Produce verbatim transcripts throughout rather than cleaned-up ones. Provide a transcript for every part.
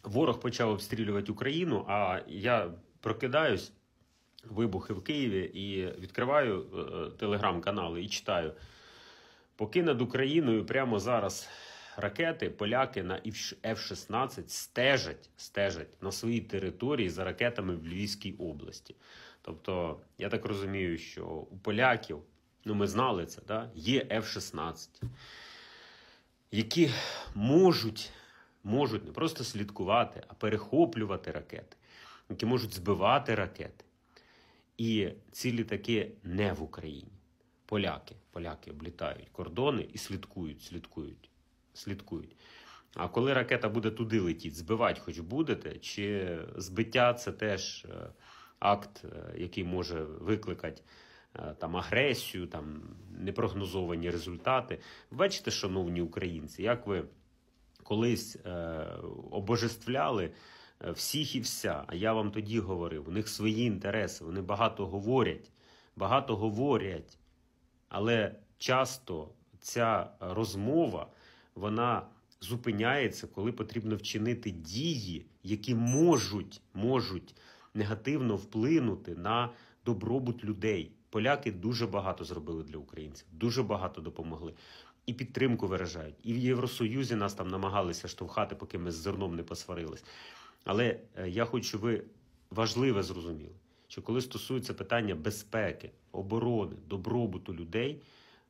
ворог почав обстрілювати Україну, а я прокидаюсь, вибухи в Києві, і відкриваю е, телеграм-канали і читаю. Поки над Україною прямо зараз ракети, поляки на еф шістнадцять стежать, стежать на своїй території за ракетами в Львівській області. Тобто, я так розумію, що у поляків, ну ми знали це, да, є еф шістнадцять, які можуть, можуть не просто слідкувати, а перехоплювати ракети, які можуть збивати ракети. І ці літаки не в Україні. Поляки, поляки облітають кордони і слідкують, слідкують, слідкують. А коли ракета буде туди летіти, збивати хоч будете, чи збиття – це теж акт, який може викликати там агресію, там непрогнозовані результати. Бачите, шановні українці, як ви колись е, обожествляли всіх і вся, а я вам тоді говорив, у них свої інтереси, вони багато говорять, багато говорять, але часто ця розмова, вона зупиняється, коли потрібно вчинити дії, які можуть, можуть негативно вплинути на добробут людей. Поляки дуже багато зробили для українців, дуже багато допомогли. І підтримку виражають. І в Євросоюзі нас там намагалися штовхати, поки ми з зерном не посварились. Але я хочу, щоб ви важливе зрозуміли, що коли стосується питання безпеки, оборони, добробуту людей,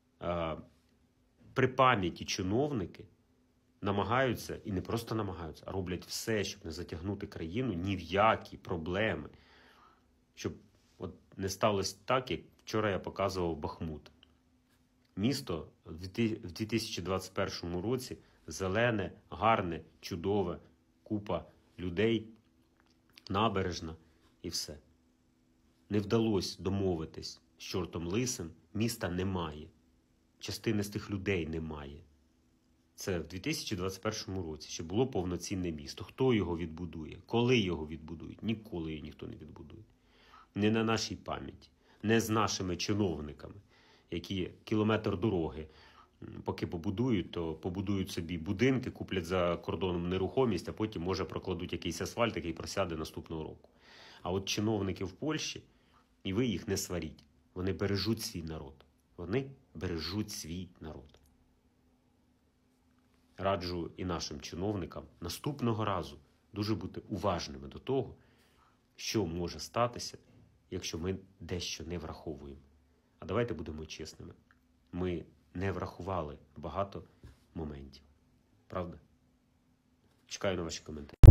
при пам'яті чиновники намагаються, і не просто намагаються, а роблять все, щоб не затягнути країну ні в які проблеми. Щоб от не сталося так, як вчора я показував Бахмут. Місто в дві тисячі двадцять першому році зелене, гарне, чудове, купа людей, набережна і все. Не вдалося домовитись з чортом лисим, міста немає. Частини з тих людей немає. Це в дві тисячі двадцять першому році, ще було повноцінне місто. Хто його відбудує? Коли його відбудують? Ніколи його ніхто не відбудує. Не на нашій пам'яті, не з нашими чиновниками, які кілометр дороги, поки побудують, то побудують собі будинки, куплять за кордоном нерухомість, а потім, може, прокладуть якийсь асфальт, який просяде наступного року. А от чиновники в Польщі, і ви їх не сваріть, вони бережуть свій народ. Вони бережуть свій народ. Раджу і нашим чиновникам наступного разу дуже бути уважними до того, що може статися, якщо ми дещо не враховуємо. А давайте будемо чесними. Ми не врахували багато моментів. Правда? Чекаю на ваші коментарі.